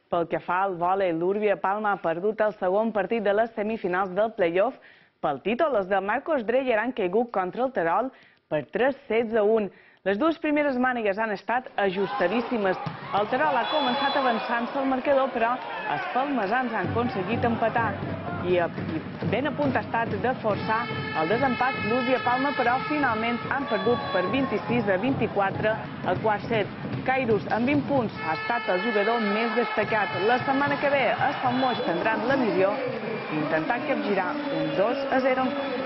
Pel que fa al vòlei, l'Úrbia Palma ha perdut el segon partit de les semifinals del play-off pel títol. Els de Marcos Dreyer han caigut contra el Terol per 3-16-1. Les dues primeres mànigues han estat ajustadíssimes. El Terol ha començat avançant-se al marcador, però els palmesans han aconseguit empatar. I ben a punt ha estat de forçar el desempat l'Úrbia Palma, però finalment han perdut per 26-24 al quart set. Kairos, amb 20 punts, ha estat el jugador més destacat. La setmana que ve, els Salmoix tindran la missió d'intentar capgirar un 2-0.